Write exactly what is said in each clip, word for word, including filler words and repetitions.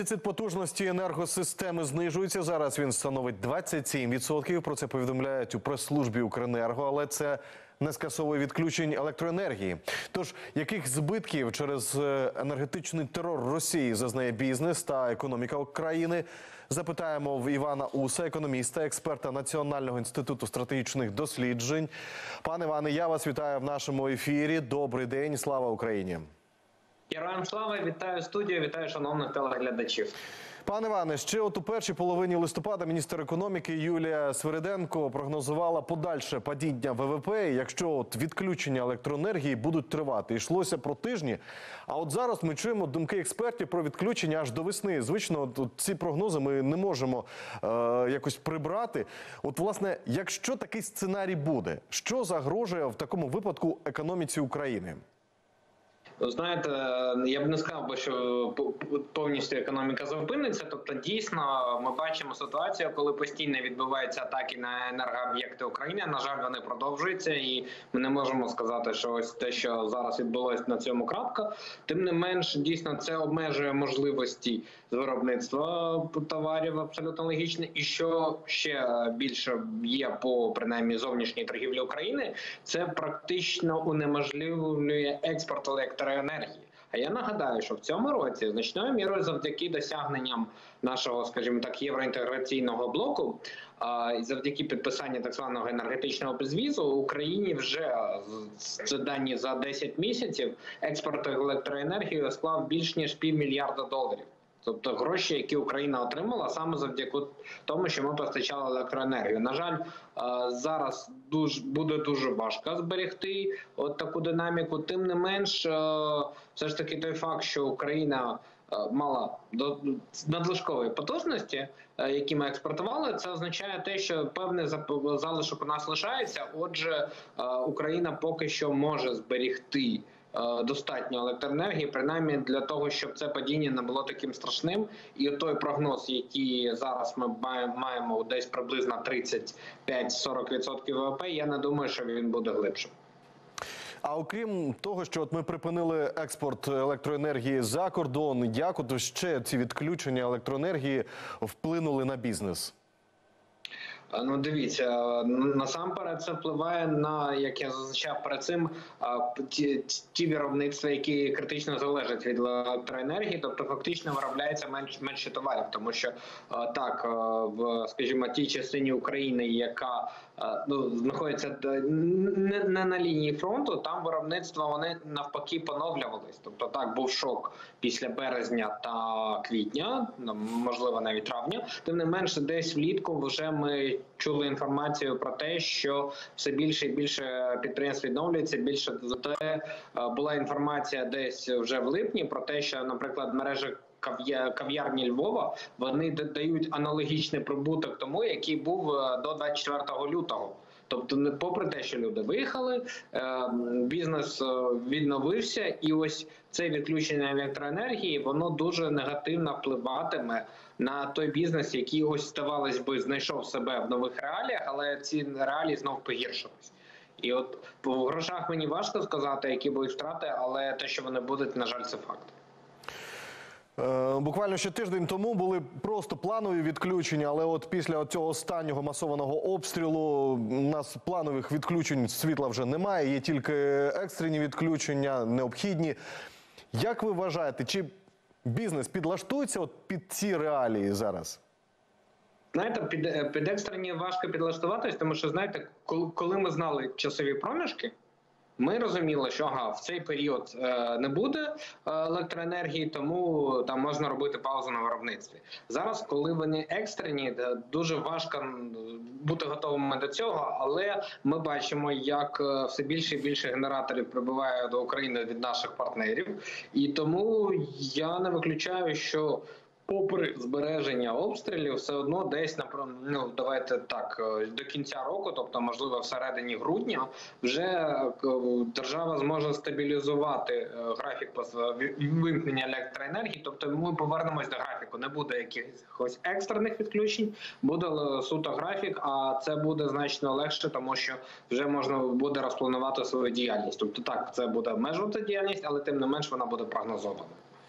Дефіцит потужності енергосистеми знижується. Зараз він становить двадцять сім відсотків. Про це повідомляють у прес-службі Укренерго, але це не скасовує відключень електроенергії. Тож, яких збитків через енергетичний терор Росії зазнає бізнес та економіка країни? Запитаємо в Івана Уса, економіста, експерта Національного інституту стратегічних досліджень. Пане Іване, я вас вітаю в нашому ефірі. Добрий день, слава Україні! Героям слава, вітаю студію, вітаю шановних телеглядачів. Пане Іване, ще от у першій половині листопада міністр економіки Юлія Свириденко прогнозувала подальше падіння ВВП, якщо от відключення електроенергії будуть тривати. Йшлося про тижні, а от зараз ми чуємо думки експертів про відключення аж до весни. Звично, от, от ці прогнози ми не можемо е, якось прибрати. От, власне, якщо такий сценарій буде, що загрожує в такому випадку економіці України? Знаєте, я б не сказав, що повністю економіка зупиниться. Тобто, дійсно, ми бачимо ситуацію, коли постійно відбуваються атаки на енергооб'єкти України. На жаль, вони продовжуються, і ми не можемо сказати, що ось те, що зараз відбулося, на цьому крапка. Тим не менш, дійсно, це обмежує можливості з виробництва товарів, абсолютно логічно. І що ще більше є по, принаймні, зовнішній торгівлі України, це практично унеможливлює експорт електроенергії. А я нагадаю, що в цьому році значною мірою завдяки досягненням нашого, скажімо так, євроінтеграційного блоку, завдяки підписанню так званого енергетичного безвізу, Україні вже, це дані за десять місяців, експорт електроенергії склав більш ніж півмільярда доларів. Тобто гроші, які Україна отримала саме завдяки тому, що ми постачали електроенергію. На жаль, зараз дуже, буде дуже важко зберегти от таку динаміку. Тим не менш, все ж таки той факт, що Україна мала надлишкової потужності, які ми експортували, це означає те, що певний залишок у нас лишається. Отже, Україна поки що може зберегти достатньо електроенергії, принаймні для того, щоб це падіння не було таким страшним. І той прогноз, який зараз ми маємо десь приблизно тридцять п'ять - сорок відсотків ВВП, я не думаю, що він буде глибшим. А окрім того, що от ми припинили експорт електроенергії за кордон, як от ще ці відключення електроенергії вплинули на бізнес? Ну, дивіться, насамперед це впливає на, як я зазначав перед цим, ті, ті виробництва, які критично залежать від електроенергії, тобто фактично виробляється менш, менше товарів, тому що так, в, скажімо, тій частині України, яка ну, знаходиться не, не на лінії фронту, там виробництва вони навпаки поновлювались. Тобто так, був шок після березня та квітня, можливо навіть травня, тим не менше десь влітку вже ми чули інформацію про те, що все більше і більше підприємств відновлюється. Більше за те була інформація десь вже в липні про те, що, наприклад, мережа кав'ярні Львова, вони дають аналогічний прибуток тому, який був до двадцять четвертого лютого. Тобто, попри те, що люди виїхали, бізнес відновився, і ось це відключення електроенергії, воно дуже негативно впливатиме на той бізнес, який ось, здавалось би, знайшов себе в нових реаліях, але ці реалії знов погіршились. І от по грошах мені важко сказати, які будуть втрати, але те, що вони будуть, на жаль, це факт. Буквально ще тиждень тому були просто планові відключення, але от після цього останнього масованого обстрілу у нас планових відключень світла вже немає, є тільки екстрені відключення, необхідні. Як ви вважаєте, чи бізнес підлаштується от під ці реалії зараз? Знаєте, під, під екстрені важко підлаштуватись, тому що, знаєте, коли, коли ми знали часові проміжки, ми розуміли, що ага, в цей період е, не буде електроенергії, тому там можна робити паузу на виробництві. Зараз, коли вони екстрені, дуже важко бути готовими до цього, але ми бачимо, як все більше і більше генераторів прибуває до України від наших партнерів. І тому я не виключаю, що попри збереження обстрілів, все одно десь, ну, давайте так, до кінця року, тобто, можливо, всередині грудня, вже держава зможе стабілізувати графік вимкнення електроенергії, тобто ми повернемось до графіку. Не буде якихось екстрених відключень, буде суто графік, а це буде значно легше, тому що вже можна буде розпланувати свою діяльність. Тобто так, це буде обмежувати діяльність, але тим не менш вона буде прогнозована.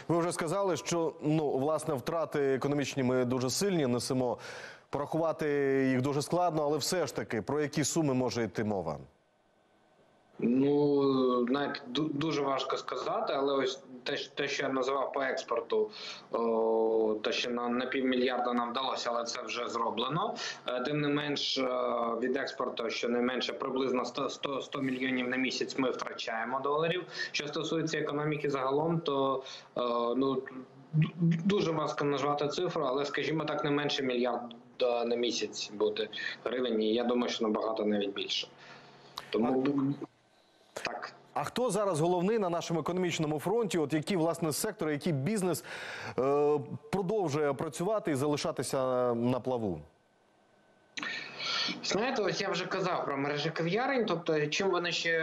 Ви вже сказали, що ну власне втрати економічні ми дуже сильні несемо. Порахувати їх дуже складно, але все ж таки про які суми може йти мова? Ну, навіть дуже важко сказати, але ось те, те, що я називав по експорту, о, те, що на, на півмільярда нам вдалося, але це вже зроблено. Тим не менш, від експорту, що не менше приблизно сто мільйонів на місяць ми втрачаємо доларів. Що стосується економіки загалом, то о, ну, дуже важко назвати цифру, але, скажімо так, не менше мільярда на місяць буде гривень, і я думаю, що набагато навіть більше. Тому... Так. А хто зараз головний на нашому економічному фронті? От які, власне, сектори, який бізнес е, продовжує працювати і залишатися на плаву? Знаєте, ось я вже казав про мережі кав'ярень, тобто чим вони ще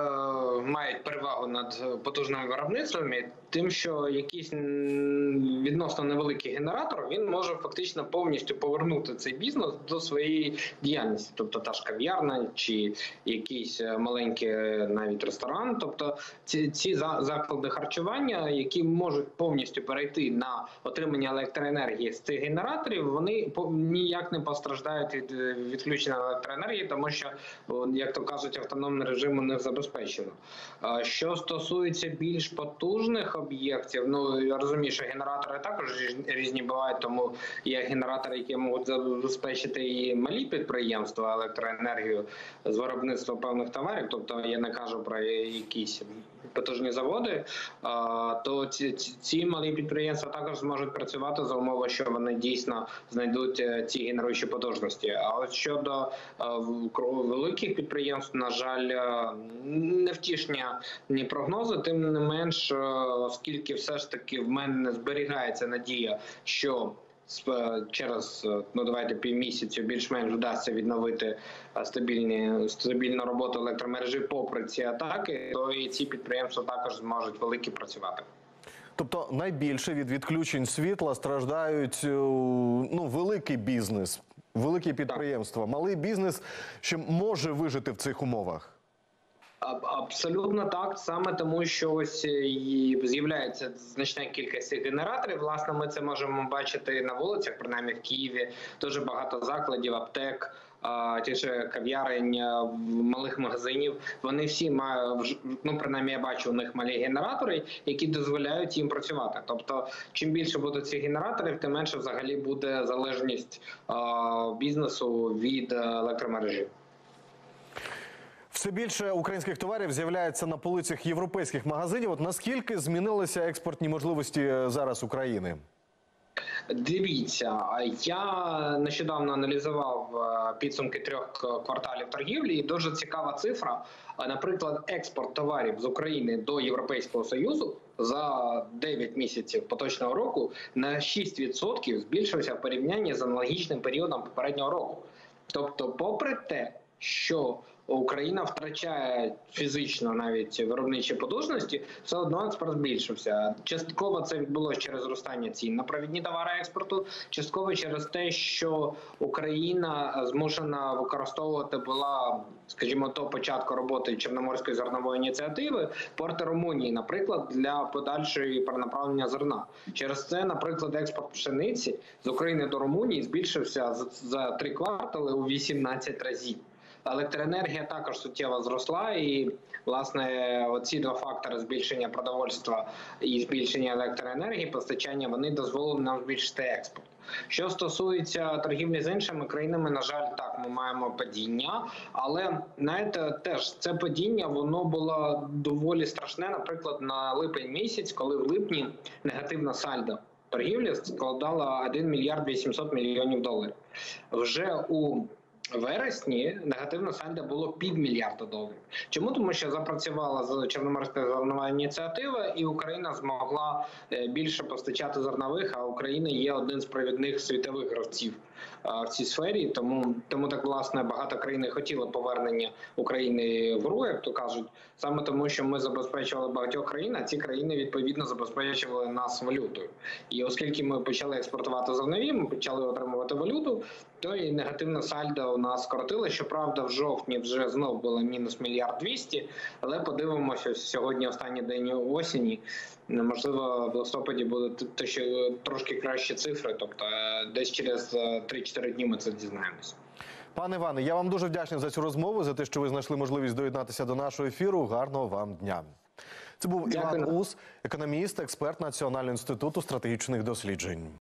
мають перевагу над потужними виробництвами, тим, що якийсь відносно невеликий генератор, він може фактично повністю повернути цей бізнес до своєї діяльності. Тобто та ж кав'ярна чи якийсь маленький навіть ресторан. Тобто ці, ці заклади харчування, які можуть повністю перейти на отримання електроенергії з цих генераторів, вони ніяк не постраждають від відключення електроенергії, тому що, як то кажуть, автономний режим у них забезпечено. Що стосується більш потужних об'єктів, ну я розумію, що генератори також різні бувають, тому є генератори, які можуть забезпечити і малі підприємства електроенергію з виробництва певних товарів, тобто я не кажу про якісь потужні заводи, то ці, ці малі підприємства також зможуть працювати за умови, що вони дійсно знайдуть ці генеруючі потужності. А от щодо великих підприємств, на жаль, невтішні ні прогнози, тим не менш, оскільки все ж таки в мене зберігається надія, що через, ну давайте, півмісяцю більш-менш вдасться відновити стабільні, стабільну роботу електромережі попри ці атаки, то і ці підприємства також зможуть великі працювати. Тобто найбільше від відключень світла страждають ну, великий бізнес, великі підприємства, так. Малий бізнес ще може вижити в цих умовах? Абсолютно так, саме тому, що ось з'являється значна кількість цих генераторів. Власне, ми це можемо бачити на вулицях, принаймні в Києві. Дуже багато закладів, аптек, ті ж кав'ярень, малих магазинів. Вони всі мають, ну принаймні я бачу у них малі генератори, які дозволяють їм працювати. Тобто, чим більше буде цих генераторів, тим менше взагалі буде залежність бізнесу від електромережі. Все більше українських товарів з'являється на полицях європейських магазинів. От наскільки змінилися експортні можливості зараз України? Дивіться, я нещодавно аналізував підсумки трьох кварталів торгівлі, і дуже цікава цифра. Наприклад, експорт товарів з України до Європейського Союзу за дев'ять місяців поточного року на шість відсотків збільшився в порівнянні з аналогічним періодом попереднього року. Тобто, попри те, що Україна втрачає фізично навіть виробничі потужності, все одно експорт збільшився. Частково це відбулося через зростання цін на провідні товари експорту, частково через те, що Україна змушена використовувати була, скажімо, до початку роботи Чорноморської зернової ініціативи порти Румунії, наприклад, для подальшої перенаправлення зерна. Через це, наприклад, експорт пшениці з України до Румунії збільшився за, за три квартали у вісімнадцять разів. Електроенергія також суттєво зросла, і, власне, оці два фактори – збільшення продовольства і збільшення електроенергії, постачання – вони дозволили нам збільшити експорт. Що стосується торгівлі з іншими країнами, на жаль, так, ми маємо падіння, але, знаєте, теж це падіння, воно було доволі страшне, наприклад, на липень місяць, коли в липні негативна сальдо торгівлі складала один мільярд вісімсот мільйонів доларів. Вже у вересні негативне сальдо було півмільярда доларів. Чому? Тому що запрацювала Чорноморська зернова ініціатива, і Україна змогла більше постачати зернових, а Україна є один з провідних світових гравців в цій сфері. Тому, тому так, власне, багато країн хотіли повернення України в гру, як то кажуть, саме тому, що ми забезпечували багатьох країн, а ці країни, відповідно, забезпечували нас валютою. І оскільки ми почали експортувати зернові, ми почали отримувати валюту, То і негативне сальдо у нас скоротило. Щоправда, в жовтні вже знов було мінус мільярд двісті, але подивимося, сьогодні останній день осені. Можливо, в листопаді будуть трошки кращі цифри, тобто десь через три-чотири дні ми це дізнаємося. Пане Іване, я вам дуже вдячний за цю розмову, за те, що ви знайшли можливість доєднатися до нашого ефіру. Гарного вам дня. Це був Дякую. Іван Ус, економіст, експерт Національного інституту стратегічних досліджень.